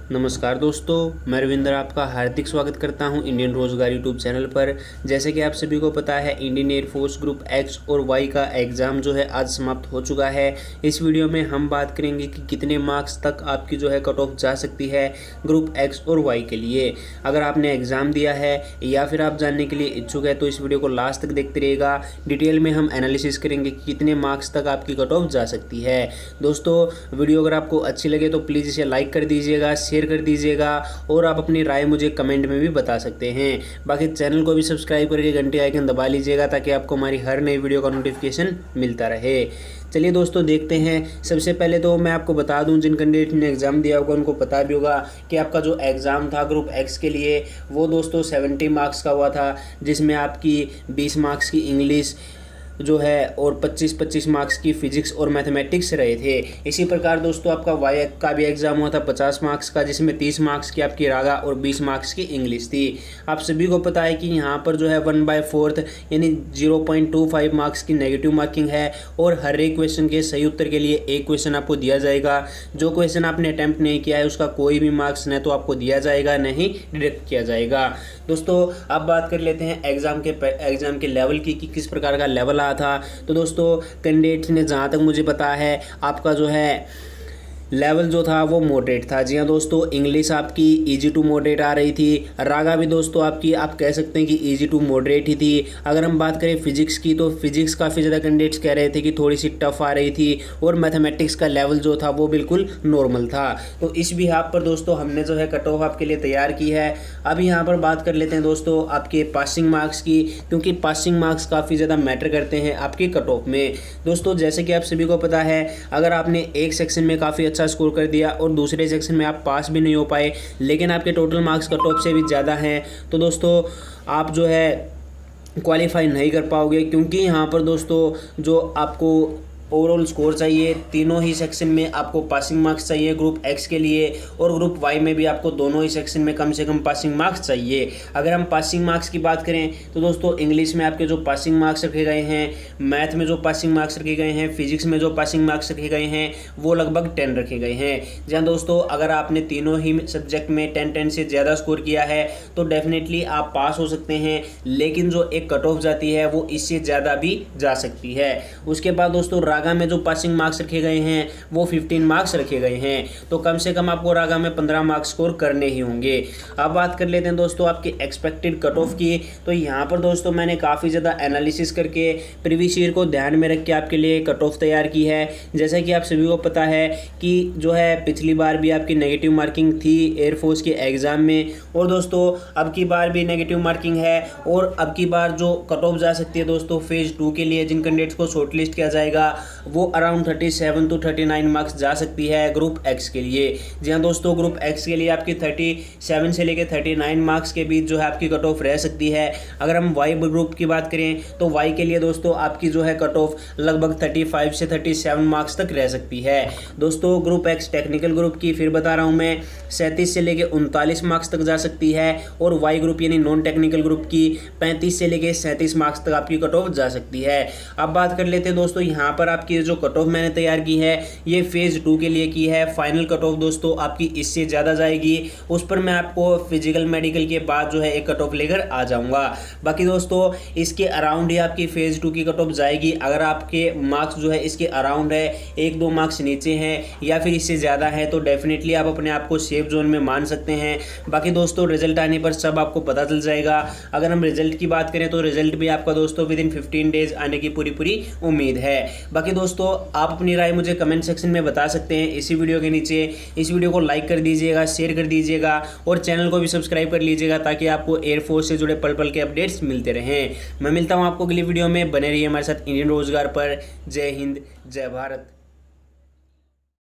नमस्कार दोस्तों, मैं रविंद्र आपका हार्दिक स्वागत करता हूं इंडियन रोजगार यूट्यूब चैनल पर। जैसे कि आप सभी को पता है, इंडियन एयरफोर्स ग्रुप एक्स और वाई का एग्ज़ाम जो है आज समाप्त हो चुका है। इस वीडियो में हम बात करेंगे कि कितने मार्क्स तक आपकी जो है कट ऑफ जा सकती है ग्रुप एक्स और वाई के लिए। अगर आपने एग्ज़ाम दिया है या फिर आप जानने के लिए इच्छुक है तो इस वीडियो को लास्ट तक देखते रहिएगा। डिटेल में हम एनालिसिस करेंगे कि कितने मार्क्स तक आपकी कट ऑफ जा सकती है। दोस्तों, वीडियो अगर आपको अच्छी लगे तो प्लीज़ इसे लाइक कर दीजिएगा, शेयर कर दीजिएगा और आप अपनी राय मुझे कमेंट में भी बता सकते हैं। बाकी चैनल को भी सब्सक्राइब करके घंटी आइकन दबा लीजिएगा ताकि आपको हमारी हर नई वीडियो का नोटिफिकेशन मिलता रहे। चलिए दोस्तों, देखते हैं। सबसे पहले तो मैं आपको बता दूं, जिन कैंडिडेट ने एग्ज़ाम दिया होगा उनको पता भी होगा कि आपका जो एग्ज़ाम था ग्रुप एक्स के लिए वो दोस्तों 70 मार्क्स का हुआ था, जिसमें आपकी 20 मार्क्स की इंग्लिश जो है और 25-25 मार्क्स की फिजिक्स और मैथमेटिक्स रहे थे। इसी प्रकार दोस्तों आपका वाई का भी एग्ज़ाम हुआ था 50 मार्क्स का, जिसमें 30 मार्क्स की आपकी रागा और 20 मार्क्स की इंग्लिश थी। आप सभी को पता है कि यहाँ पर जो है 1/4 यानी 0.25 मार्क्स की नेगेटिव मार्किंग है और हर एक क्वेश्चन के सही उत्तर के लिए एक क्वेश्चन आपको दिया जाएगा। जो क्वेश्चन आपने अटैम्प्ट नहीं किया है उसका कोई भी मार्क्स न तो आपको दिया जाएगा न ही डिडक्ट किया जाएगा। दोस्तों, अब बात कर लेते हैं एग्ज़ाम के लेवल की कि किस प्रकार का लेवल था। तो दोस्तों, कैंडिडेट ने जहाँ तक मुझे पता है आपका जो है लेवल जो था वो मॉडरेट था। जी हाँ दोस्तों, इंग्लिश आपकी इजी टू मॉडरेट आ रही थी। रागा भी दोस्तों आपकी आप कह सकते हैं कि इजी टू मॉडरेट ही थी। अगर हम बात करें फिजिक्स की तो फिजिक्स काफ़ी ज़्यादा कैंडिडेट्स कह रहे थे कि थोड़ी सी टफ आ रही थी और मैथमेटिक्स का लेवल जो था वो बिल्कुल नॉर्मल था। तो इस बिहाफ पर दोस्तों हमने जो है कट ऑफ आपके लिए तैयार की है। अब यहाँ पर बात कर लेते हैं दोस्तों आपके पासिंग मार्क्स की, क्योंकि पासिंग मार्क्स काफ़ी ज़्यादा मैटर करते हैं आपके कट ऑफ में। दोस्तों, जैसे कि आप सभी को पता है, अगर आपने एक सेक्शन में काफ़ी अच्छा स्कोर कर दिया और दूसरे सेक्शन में आप पास भी नहीं हो पाए लेकिन आपके टोटल मार्क्स कट ऑफ से भी ज़्यादा हैं, तो दोस्तों आप जो है क्वालिफाई नहीं कर पाओगे। क्योंकि यहाँ पर दोस्तों जो आपको ओवरऑल स्कोर चाहिए, तीनों ही सेक्शन में आपको पासिंग मार्क्स चाहिए ग्रुप एक्स के लिए, और ग्रुप वाई में भी आपको दोनों ही सेक्शन में कम से कम पासिंग मार्क्स चाहिए। अगर हम पासिंग मार्क्स की बात करें तो दोस्तों इंग्लिश में आपके जो पासिंग मार्क्स रखे गए हैं, मैथ में जो पासिंग मार्क्स रखे गए हैं, फिजिक्स में जो पासिंग मार्क्स रखे गए हैं वो लगभग 10 रखे गए हैं। जहाँ दोस्तों अगर आपने तीनों ही सब्जेक्ट में 10 से ज़्यादा स्कोर किया है तो डेफिनेटली आप पास हो सकते हैं, लेकिन जो एक कट ऑफ जाती है वो इससे ज़्यादा भी जा सकती है। उसके बाद दोस्तों रागा में जो पासिंग मार्क्स रखे गए हैं वो 15 मार्क्स रखे गए हैं, तो कम से कम आपको रागा में 15 मार्क्स स्कोर करने ही होंगे। अब बात कर लेते हैं दोस्तों आपकी एक्सपेक्टेड कट ऑफ की। तो यहाँ पर दोस्तों मैंने काफ़ी ज़्यादा एनालिसिस करके प्रीवियस ईयर को ध्यान में रख के आपके लिए कट ऑफ तैयार की है। जैसा कि आप सभी को पता है कि जो है पिछली बार भी आपकी नेगेटिव मार्किंग थी एयरफोर्स के एग्ज़ाम में, और दोस्तों अब की बार भी नेगेटिव मार्किंग है। और अब की बार जो कट ऑफ जा सकती है दोस्तों फेज़ 2 के लिए जिन कैंडिडेट्स को शॉर्टलिस्ट किया जाएगा वो अराउंड 37 to 39 मार्क्स जा सकती है ग्रुप एक्स के लिए। जी हाँ दोस्तों, ग्रुप एक्स के लिए आपकी 37 से लेकर 39 मार्क्स के बीच जो है आपकी कट ऑफ रह सकती है। अगर हम वाई ग्रुप की बात करें तो वाई के लिए दोस्तों आपकी जो है कट ऑफ लगभग 35 से 37 मार्क्स तक रह सकती है। दोस्तों ग्रुप एक्स टेक्निकल ग्रुप की फिर बता रहा हूँ मैं, 37 से लेकर 39 मार्क्स तक जा सकती है, और वाई ग्रुप यानी नॉन टेक्निकल ग्रुप की 35 से लेकर 37 मार्क्स तक आपकी कट ऑफ जा सकती है। अब बात कर लेते हैं दोस्तों यहाँ पर आपकी जो कट ऑफ मैंने तैयार की है ये फेज़ 2 के लिए की है। फाइनल कट ऑफ दोस्तों आपकी इससे ज़्यादा जाएगी, उस पर मैं आपको फिजिकल मेडिकल के बाद जो है एक कट ऑफ लेकर आ जाऊंगा। बाकी दोस्तों इसके अराउंड ही आपकी फेज़ 2 की कट ऑफ जाएगी। अगर आपके मार्क्स जो है इसके अराउंड है, 1-2 मार्क्स नीचे हैं या फिर इससे ज़्यादा है तो डेफिनेटली आप अपने आप को सेफ जोन में मान सकते हैं। बाकी दोस्तों रिजल्ट आने पर सब आपको पता चल जाएगा। अगर हम रिजल्ट की बात करें तो रिजल्ट भी आपका दोस्तों विदिन 15 डेज आने की पूरी उम्मीद है। बाकी दोस्तों आप अपनी राय मुझे कमेंट सेक्शन में बता सकते हैं इसी वीडियो के नीचे। इस वीडियो को लाइक कर दीजिएगा, शेयर कर दीजिएगा और चैनल को भी सब्सक्राइब कर लीजिएगा ताकि आपको एयरफोर्स से जुड़े पल पल के अपडेट्स मिलते रहें। मैं मिलता हूं आपको अगली वीडियो में, बने रहिए हमारे साथ इंडियन रोजगार पर। जय हिंद, जय भारत।